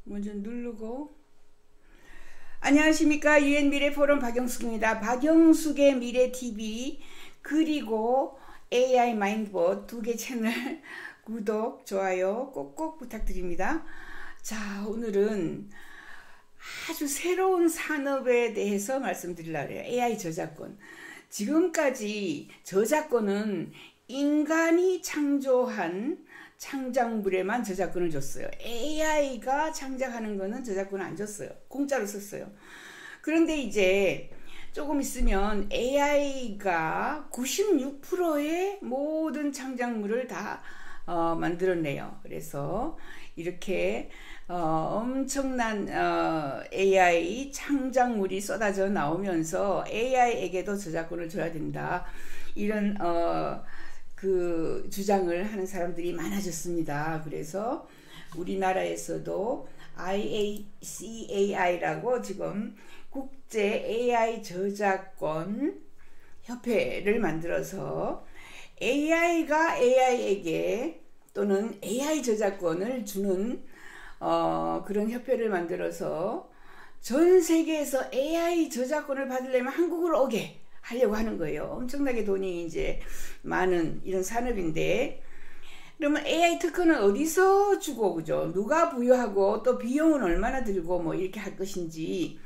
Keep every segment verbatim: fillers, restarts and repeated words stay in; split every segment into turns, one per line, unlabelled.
먼저 누르고. 안녕하십니까, 유엔미래 포럼 박영숙입니다. 박영숙의 미래티비 그리고 에이아이 마인드봇 두 개 채널 구독, 좋아요 꼭꼭 부탁드립니다. 자, 오늘은 아주 새로운 산업에 대해서 말씀드리려고 해요. 에이아이 저작권. 지금까지 저작권은 인간이 창조한 창작물에만 저작권을 줬어요. 에이아이가 창작하는 거는 저작권을 안 줬어요. 공짜로 썼어요. 그런데 이제 조금 있으면 에이아이가 구십육 퍼센트의 모든 창작물을 다 어, 만들어내요. 그래서 이렇게 어, 엄청난 어, 에이아이 창작물이 쏟아져 나오면서 에이아이에게도 저작권을 줘야 된다. 이런 어, 그 주장을 하는 사람들이 많아졌습니다. 그래서 우리나라에서도 아이에이씨에이아이라고 지금 국제 에이아이 저작권 협회를 만들어서 에이아이가 에이아이에게 또는 에이아이 저작권을 주는 어, 그런 협회를 만들어서 전 세계에서 에이아이 저작권을 받으려면 한국으로 오게 하려고 하는 거예요. 엄청나게 돈이 이제 많은 이런 산업인데, 그러면 에이아이 특허는 어디서 주고, 그죠? 누가 부여하고 또 비용은 얼마나 들고 뭐 이렇게 할 것인지.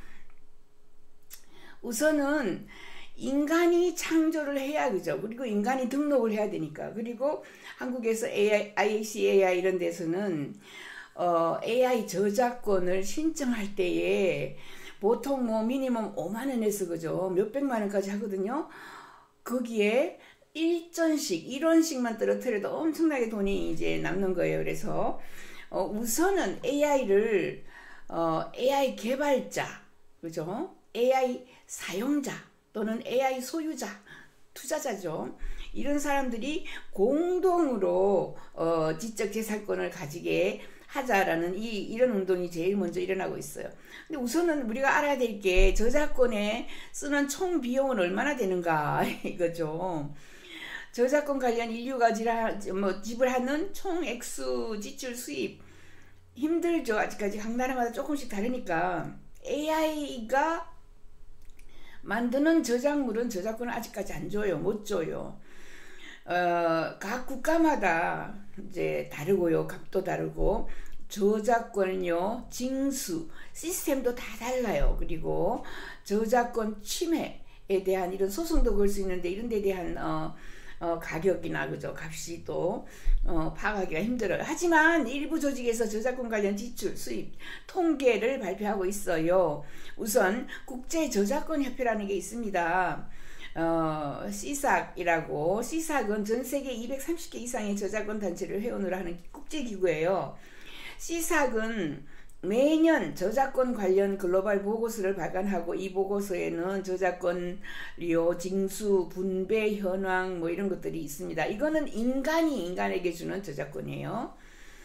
우선은 인간이 창조를 해야, 그죠? 그리고 인간이 등록을 해야 되니까. 그리고 한국에서 에이아이, 아이에이씨에이아이 이런 데서는 어, 에이아이 저작권을 신청할 때에 보통 뭐 미니멈 오만 원에서 그죠? 몇백만 원까지 하거든요. 거기에 일전씩, 일원씩만 떨어뜨려도 엄청나게 돈이 이제 남는 거예요. 그래서 어, 우선은 에이아이를 어, 에이아이 개발자, 그죠? 에이아이 사용자 또는 에이아이 소유자, 투자자죠. 이런 사람들이 공동으로 어, 지적재산권을 가지게 하자라는 이, 이런 운동이 제일 먼저 일어나고 있어요. 근데 우선은 우리가 알아야 될 게 저작권에 쓰는 총 비용은 얼마나 되는가 이거죠. 저작권 관련 인류가 지라, 뭐, 지불하는 총 액수, 지출, 수입 힘들죠. 아직까지 각 나라마다 조금씩 다르니까. 에이아이가 만드는 저작물은 저작권을 아직까지 안 줘요. 못 줘요. 어, 각 국가마다 이제 다르고요. 값도 다르고 저작권요, 징수 시스템도 다 달라요. 그리고 저작권 침해에 대한 이런 소송도 걸 수 있는데 이런 데 대한 어, 어, 가격이나 그죠, 값이 또 어, 파악하기가 힘들어요. 하지만 일부 조직에서 저작권 관련 지출, 수입 통계를 발표하고 있어요. 우선 국제 저작권 협회라는 게 있습니다. 어, 씨삭이라고, 씨삭은 전 세계 이백삼십 개 이상의 저작권 단체를 회원으로 하는 국제기구예요. 씨삭은 매년 저작권 관련 글로벌 보고서를 발간하고 이 보고서에는 저작권 료, 징수, 분배 현황 뭐 이런 것들이 있습니다. 이거는 인간이 인간에게 주는 저작권이에요.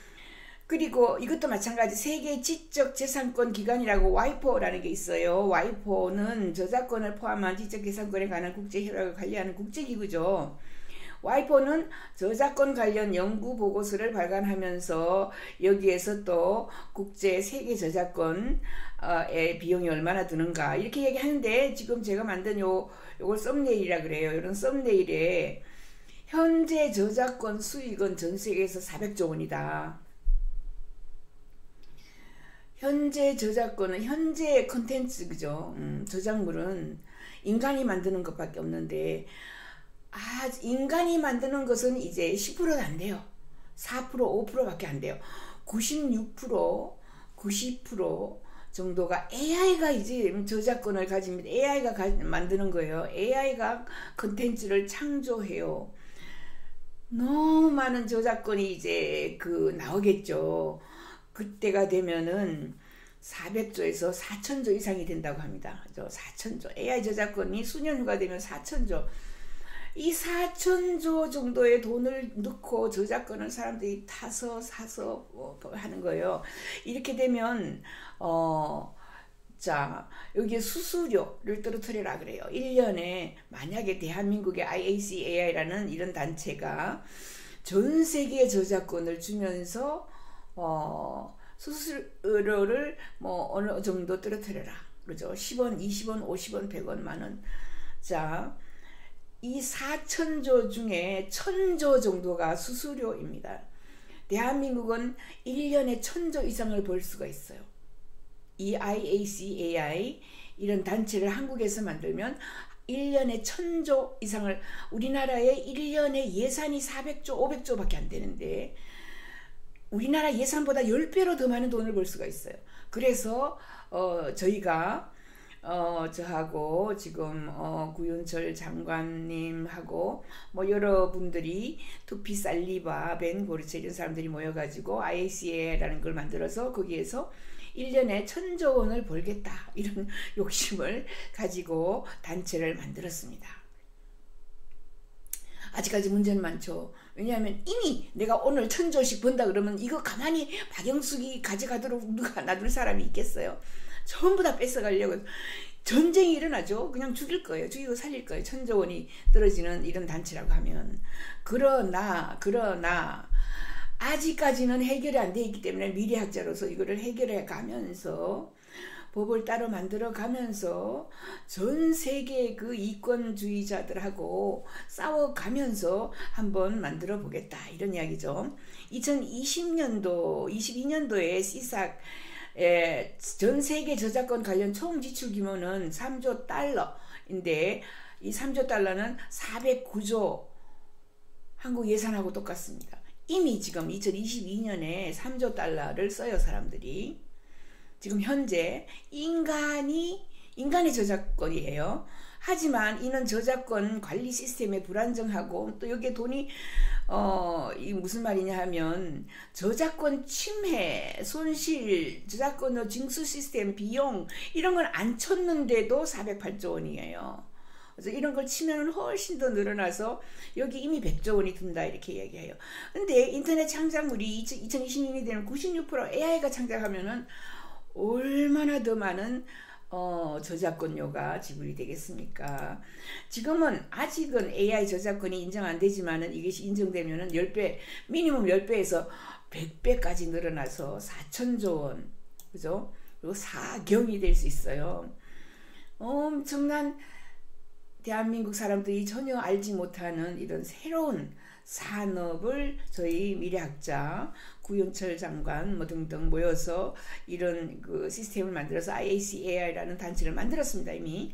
그리고 이것도 마찬가지 세계 지적재산권 기관이라고 와이포라는 게 있어요. 와이포는 저작권을 포함한 지적재산권에 관한 국제협약을 관리하는 국제기구죠. 와이포는 저작권 관련 연구 보고서를 발간하면서 여기에서 또 국제 세계 저작권의 비용이 얼마나 드는가 이렇게 얘기하는데, 지금 제가 만든 요 요걸 썸네일이라 그래요. 이런 썸네일에 현재 저작권 수익은 전 세계에서 사백조 원이다. 현재 저작권은 현재 컨텐츠, 그죠? 음, 저작물은 인간이 만드는 것밖에 없는데, 아, 인간이 만드는 것은 이제 십 퍼센트도 안 돼요. 사 퍼센트, 오 퍼센트밖에 안 돼요. 구십육 퍼센트, 구십 퍼센트 정도가 에이아이가 이제 저작권을 가집니다. 에이아이가 가, 만드는 거예요. 에이아이가 컨텐츠를 창조해요. 너무 많은 저작권이 이제 그 나오겠죠. 그때가 되면은 사백조에서 사천조 이상이 된다고 합니다. 사천조. 에이아이 저작권이 수년 후가 되면 사천조. 이 사천조 정도의 돈을 넣고 저작권을 사람들이 타서 사서 뭐 하는 거예요. 이렇게 되면 어, 자, 여기에 수수료를 떨어뜨리라 그래요. 일 년에 만약에 대한민국의 아이에이씨에이아이라는 이런 단체가 전 세계에 저작권을 주면서 어, 수수료를 뭐 어느 정도 떨어뜨려라. 그죠? 십 원, 이십 원, 오십 원, 백 원, 만 원. 자, 이 사천조 중에 천조 정도가 수수료입니다. 대한민국은 일 년에 천조 이상을 벌 수가 있어요. 이 아이에이씨에이아이 이런 단체를 한국에서 만들면 일 년에 천조 이상을, 우리나라의 일 년에 예산이 사백조, 오백조 밖에 안 되는데 우리나라 예산보다 십 배로 더 많은 돈을 벌 수가 있어요. 그래서 어, 저희가 어, 저하고 지금 어, 구윤철 장관님하고 뭐 여러분들이 투피 살리바, 벤 고르체 이런 사람들이 모여가지고 아이에이씨에이아이라는 걸 만들어서 거기에서 일 년에 천조 원을 벌겠다 이런 욕심을 가지고 단체를 만들었습니다. 아직까지 문제는 많죠. 왜냐하면 이미 내가 오늘 천조씩 번다 그러면 이거 가만히 박영숙이 가져가도록 누가 놔둘 사람이 있겠어요? 전부 다 뺏어가려고 전쟁이 일어나죠. 그냥 죽일 거예요. 죽이고 살릴 거예요. 천조 원이 떨어지는 이런 단체라고 하면. 그러나 그러나 아직까지는 해결이 안 돼 있기 때문에 미래학자로서 이거를 해결해 가면서 법을 따로 만들어 가면서 전 세계 그 이권주의자들하고 싸워가면서 한번 만들어 보겠다 이런 이야기죠. 이천이십 년도, 이십이 년도에 씨삭 전 세계 저작권 관련 총 지출 규모는 삼조 달러인데 이 삼조 달러는 사백구조 한국 예산하고 똑같습니다. 이미 지금 이천이십이 년에 삼조 달러를 써요. 사람들이 지금 현재 인간이 인간의 저작권이에요. 하지만 이는 저작권 관리 시스템의 불안정하고 또 여기에 돈이 어, 이 무슨 말이냐 하면 저작권 침해, 손실, 저작권 징수 시스템 비용 이런 건 안 쳤는데도 사백팔조 원이에요. 그래서 이런 걸 치면 훨씬 더 늘어나서 여기 이미 백조 원이 든다 이렇게 얘기해요. 근데 인터넷 창작물이 이천이십 년이 되면 구십육 퍼센트 에이아이가 창작하면은 얼마나 더 많은 어, 저작권료가 지불이 되겠습니까? 지금은 아직은 에이아이 저작권이 인정 안 되지만은 이것이 인정되면은 십 배, 미니멈 십 배에서 백 배까지 늘어나서 사천조 원, 그죠? 그리고 사경이 될 수 있어요. 엄청난 대한민국 사람들이 전혀 알지 못하는 이런 새로운 산업을 저희 미래학자 구윤철 장관 뭐 등등 모여서 이런 그 시스템을 만들어서 아이에이씨에이아이라는 단체를 만들었습니다. 이미.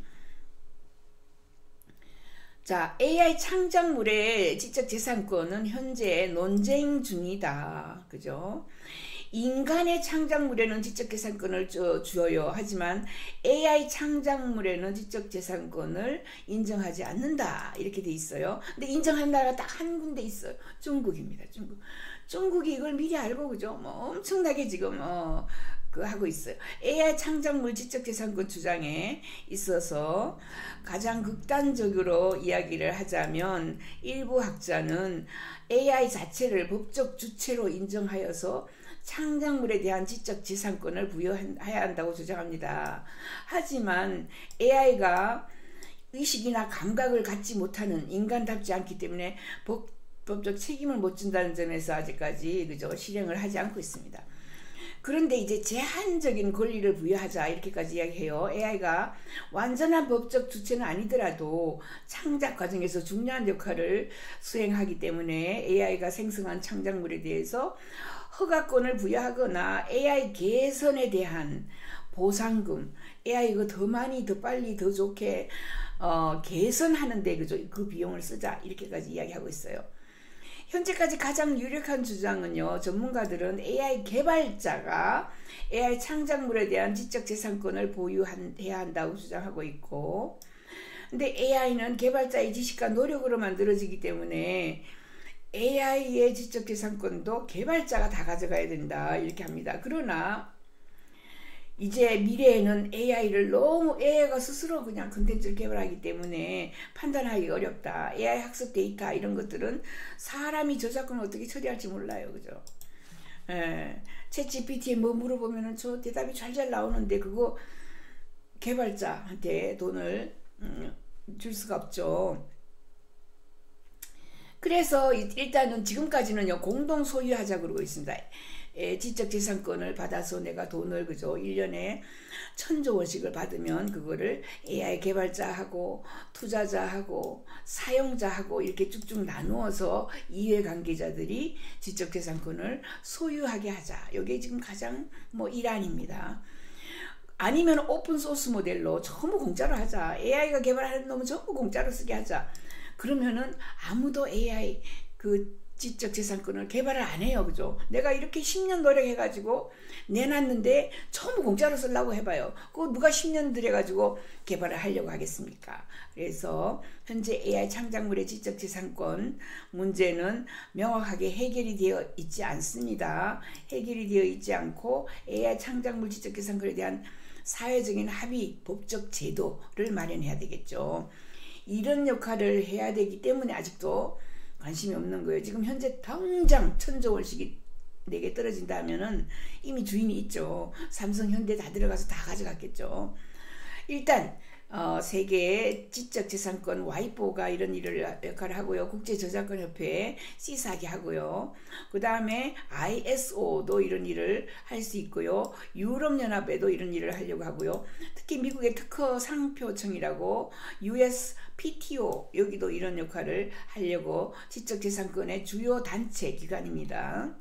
자, 에이아이 창작물의 지적재산권은 현재 논쟁 중이다. 그죠? 인간의 창작물에는 지적재산권을 주어요. 하지만 에이아이 창작물에는 지적재산권을 인정하지 않는다. 이렇게 돼 있어요. 근데 인정한 나라가 딱 한 군데 있어요. 중국입니다. 중국. 중국이 이걸 미리 알고 그죠? 뭐 엄청나게 지금 어, 그 하고 있어요. 에이아이 창작물 지적재산권 주장에 있어서 가장 극단적으로 이야기를 하자면 일부 학자는 에이아이 자체를 법적 주체로 인정하여서 창작물에 대한 지적재산권을 부여해야 한다고 주장합니다. 하지만 에이아이가 의식이나 감각을 갖지 못하는 인간답지 않기 때문에 법, 법적 책임을 못 진다는 점에서 아직까지 그저 실행을 하지 않고 있습니다. 그런데 이제 제한적인 권리를 부여하자 이렇게까지 이야기해요. 에이아이가 완전한 법적 주체는 아니더라도 창작 과정에서 중요한 역할을 수행하기 때문에 에이아이가 생성한 창작물에 대해서 허가권을 부여하거나 에이아이 개선에 대한 보상금, 에이아이 이거 더 많이, 더 빨리, 더 좋게 어, 개선하는데 그죠? 그 비용을 쓰자 이렇게까지 이야기하고 있어요. 현재까지 가장 유력한 주장은요, 전문가들은 에이아이 개발자가 에이아이 창작물에 대한 지적재산권을 보유해야 한다고 주장하고 있고, 근데 에이아이는 개발자의 지식과 노력으로 만들어지기 때문에 에이아이의 지적재산권도 개발자가 다 가져가야 된다 이렇게 합니다. 그러나 이제 미래에는 에이아이를 너무 에이아이가 스스로 그냥 컨텐츠를 개발하기 때문에 판단하기 어렵다. 에이아이 학습 데이터 이런 것들은 사람이 저작권을 어떻게 처리할지 몰라요. 그죠? 예, 챗 지피티에 뭐 물어보면은 저 대답이 잘잘 나오는데 그거 개발자한테 돈을 음, 줄 수가 없죠. 그래서 일단은 지금까지는요 공동 소유하자 그러고 있습니다. 지적재산권을 받아서 내가 돈을 그죠 일 년에 천조 원씩을 받으면 그거를 에이아이 개발자하고 투자자하고 사용자하고 이렇게 쭉쭉 나누어서 이해관계자들이 지적재산권을 소유하게 하자. 이게 지금 가장 뭐 일환입니다. 아니면 오픈소스 모델로 전부 공짜로 하자. 에이아이가 개발하는 놈은 전부 공짜로 쓰게 하자. 그러면은 아무도 에이아이 그 지적재산권을 개발을 안 해요. 그죠? 내가 이렇게 십 년 노력해가지고 내놨는데 전부 공짜로 쓰려고 해봐요. 그거 누가 십 년 들여가지고 개발을 하려고 하겠습니까? 그래서 현재 에이아이 창작물의 지적재산권 문제는 명확하게 해결이 되어 있지 않습니다. 해결이 되어 있지 않고 에이아이 창작물 지적재산권에 대한 사회적인 합의, 법적 제도를 마련해야 되겠죠. 이런 역할을 해야 되기 때문에 아직도 관심이 없는 거예요. 지금 현재 당장 천조 원씩이 내게 떨어진다 하면은 이미 주인이 있죠. 삼성, 현대 다 들어가서 다 가져갔겠죠. 일단 어, 세계의 지적재산권 와이포가 이런 일을 역할을 하고요. 국제저작권협회 씨사하게 하고요. 그 다음에 아이에스오도 이런 일을 할 수 있고요. 유럽연합에도 이런 일을 하려고 하고요. 특히 미국의 특허 상표청이라고 유에스피티오 여기도 이런 역할을 하려고 지적재산권의 주요 단체 기관입니다.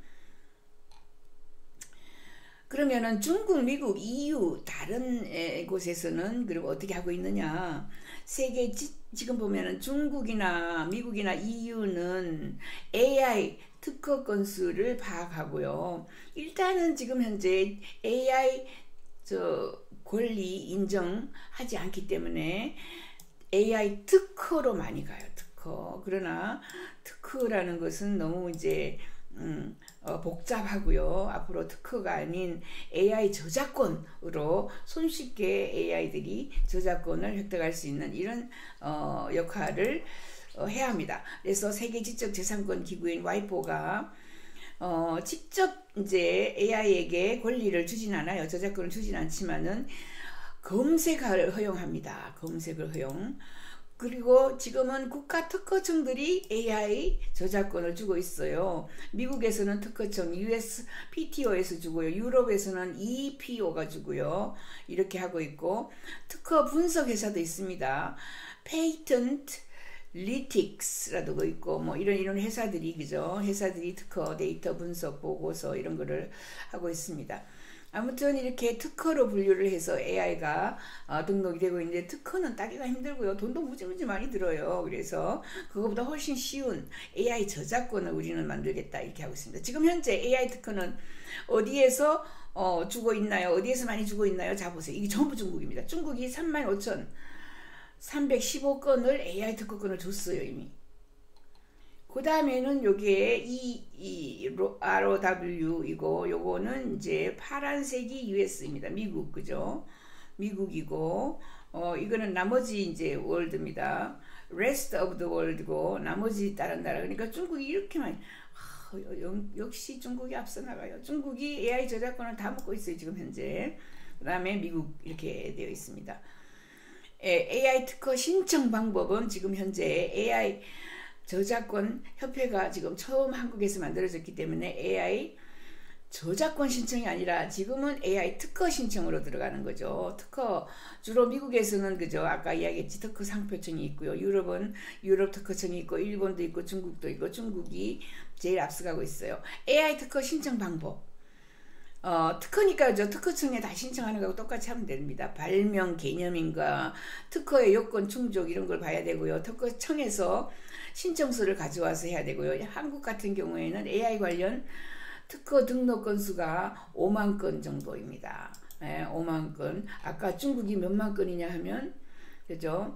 그러면은 중국, 미국, 이유 다른 곳에서는 그리고 어떻게 하고 있느냐? 세계 지, 지금 보면은 중국이나 미국이나 이유는 에이아이 특허 건수를 파악하고요. 일단은 지금 현재 에이아이 저 권리 인정하지 않기 때문에 에이아이 특허로 많이 가요. 특허. 그러나 특허라는 것은 너무 이제 음, 어, 복잡하고요. 앞으로 특허가 아닌 에이아이 저작권으로 손쉽게 에이아이들이 저작권을 획득할 수 있는 이런 어, 역할을 어, 해야 합니다. 그래서 세계 지적재산권 기구인 와이포가 어, 직접 이제 에이아이에게 권리를 주진 않아요. 저작권을 주진 않지만은 검색을 허용합니다. 검색을 허용. 그리고 지금은 국가 특허청들이 에이아이 저작권을 주고 있어요. 미국에서는 특허청 유에스피티오에서 주고요. 유럽에서는 이피오가 주고요. 이렇게 하고 있고 특허 분석 회사도 있습니다. 페이턴트 리틱스라도 있고 뭐 이런 이런 회사들이 그죠? 회사들이 특허 데이터 분석 보고서 이런 거를 하고 있습니다. 아무튼 이렇게 특허로 분류를 해서 에이아이가 어, 등록이 되고 있는데 특허는 따기가 힘들고요. 돈도 무지무지 많이 들어요. 그래서 그거보다 훨씬 쉬운 에이아이 저작권을 우리는 만들겠다 이렇게 하고 있습니다. 지금 현재 에이아이 특허는 어디에서 어, 주고 있나요? 어디에서 많이 주고 있나요? 자 보세요. 이게 전부 중국입니다. 중국이 삼만 오천삼백십오 건을 에이아이 특허권을 줬어요 이미. 그 다음에는 여기에 이, 이 알오더블유이고 요거는 이제 파란색이 유에스입니다. 미국 그죠? 미국이고 어 이거는 나머지 이제 월드입니다. rest of the world고 나머지 다른 나라. 그러니까 중국이 이렇게 많이 아, 역시 중국이 앞서 나가요. 중국이 에이아이 저작권을 다 먹고 있어요 지금 현재. 그 다음에 미국 이렇게 되어 있습니다. 에이아이 특허 신청 방법은 지금 현재 에이아이 저작권 협회가 지금 처음 한국에서 만들어졌기 때문에 에이아이 저작권 신청이 아니라 지금은 에이아이 특허 신청으로 들어가는 거죠. 특허 주로 미국에서는 그죠 아까 이야기했지 특허 상표청이 있고요. 유럽은 유럽 특허청이 있고 일본도 있고 중국도 있고 중국이 제일 앞서가고 있어요. 에이아이 특허 신청 방법 어, 특허니까 저 특허청에 다 신청하는 거하고 똑같이 하면 됩니다. 발명 개념인가 특허의 요건 충족 이런 걸 봐야 되고요. 특허청에서 신청서를 가져와서 해야 되고요. 한국 같은 경우에는 에이아이 관련 특허 등록 건수가 오만 건 정도입니다. 네, 오만 건. 아까 중국이 몇만 건이냐 하면 그죠?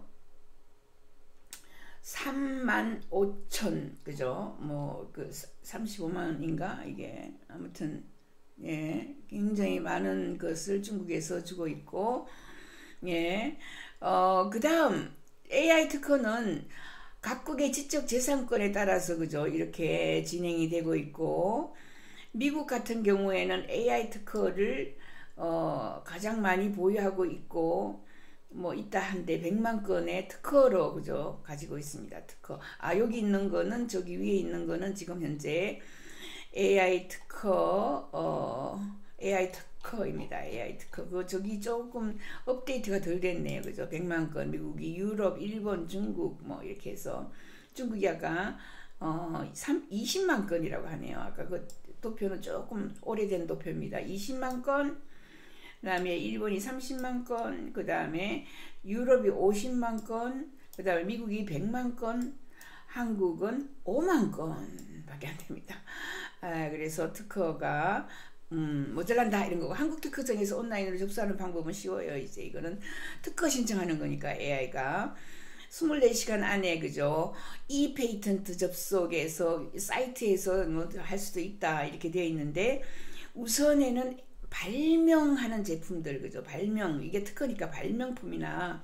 삼만 오천 그죠? 뭐 그 삼십오만인가 이게 아무튼 예, 굉장히 많은 것을 중국에서 주고 있고 예, 어, 그 다음 에이아이 특허는 각국의 지적재산권에 따라서 그죠 이렇게 진행이 되고 있고 미국 같은 경우에는 에이아이 특허를 어, 가장 많이 보유하고 있고 뭐 있다 한데 백만 건의 특허로 그죠 가지고 있습니다. 특허. 아 여기 있는 거는 저기 위에 있는 거는 지금 현재 에이아이 특허, 어, 에이아이 특허입니다. 에이아이 특허. 그 저기 조금 업데이트가 덜 됐네요. 그죠? 백만 건. 미국이 유럽, 일본, 중국 뭐 이렇게 해서 중국이 아까 어, 이십만 건이라고 하네요. 아까 그 도표는 조금 오래된 도표입니다. 이십만 건, 그 다음에 일본이 삼십만 건, 그 다음에 유럽이 오십만 건, 그 다음에 미국이 백만 건, 한국은 오만 건밖에 안 됩니다. 아, 그래서 특허가 음, 모자란다 이런 거고, 한국 특허청에서 온라인으로 접수하는 방법은 쉬워요. 이제 이거는 특허 신청하는 거니까 에이아이가 이십사 시간 안에 그죠, 이 페이턴트 접속에서 사이트에서 뭐 할 수도 있다 이렇게 되어 있는데, 우선에는 발명하는 제품들, 그죠, 발명, 이게 특허니까 발명품이나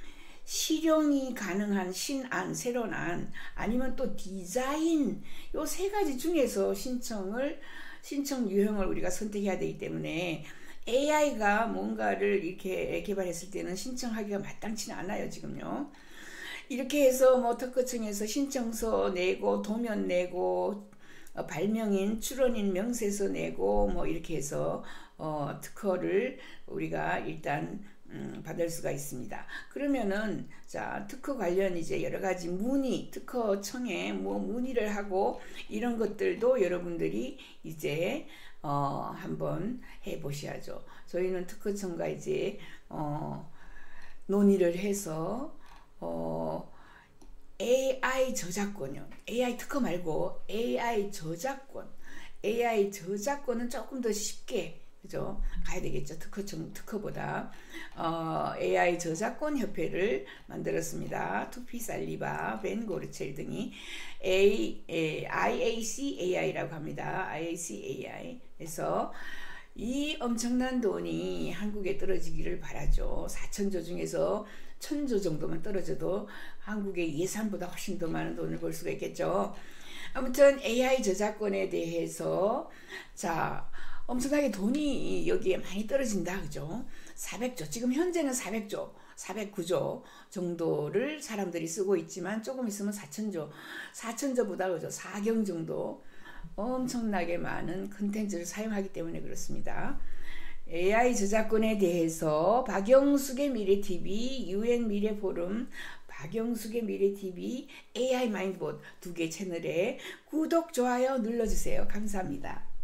실용이 가능한 신안, 새로운 안, 아니면 또 디자인, 요 세 가지 중에서 신청을 신청 유형을 우리가 선택해야 되기 때문에 에이아이가 뭔가를 이렇게 개발했을 때는 신청하기가 마땅치는 않아요, 지금요. 이렇게 해서 뭐 특허청에서 신청서 내고 도면 내고 어, 발명인, 출원인 명세서 내고 뭐 이렇게 해서 어, 특허를 우리가 일단 음, 받을 수가 있습니다. 그러면은 자, 특허 관련 이제 여러 가지 문의, 특허청에 뭐 문의를 하고 이런 것들도 여러분들이 이제 어, 한번 해 보셔야죠. 저희는 특허청과 이제 어, 논의를 해서 어, 에이아이 저작권이요. 에이아이 특허 말고 에이아이 저작권. 에이아이 저작권은 조금 더 쉽게, 그죠, 가야 되겠죠. 특허청 특허보다. 어, 에이아이 저작권 협회를 만들었습니다. 투피 살리바, 벤 고르첼 등이 A, A, 아이에이씨에이아이라고 합니다. 아이에이씨에이아이. 그래서 이 엄청난 돈이 한국에 떨어지기를 바라죠. 사천조 중에서 천조 정도만 떨어져도 한국의 예산보다 훨씬 더 많은 돈을 벌 수가 있겠죠. 아무튼 에이아이 저작권에 대해서 자, 엄청나게 돈이 여기에 많이 떨어진다, 그죠? 사백조, 지금 현재는 사백조, 사백구조 정도를 사람들이 쓰고 있지만 조금 있으면 사천조, 사천조보다 그죠, 사경 정도 엄청나게 많은 컨텐츠를 사용하기 때문에 그렇습니다. 에이아이 저작권에 대해서 박영숙의 미래티비, 유엔 미래포럼, 박영숙의 미래티비, 에이아이 마인드봇 두 개 채널에 구독, 좋아요 눌러주세요. 감사합니다.